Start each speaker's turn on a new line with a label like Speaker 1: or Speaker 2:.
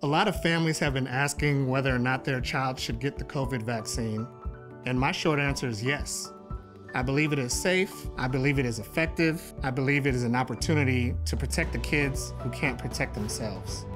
Speaker 1: A lot of families have been asking whether or not their child should get the COVID vaccine, and my short answer is yes. I believe it is safe, I believe it is effective, I believe it is an opportunity to protect the kids who can't protect themselves.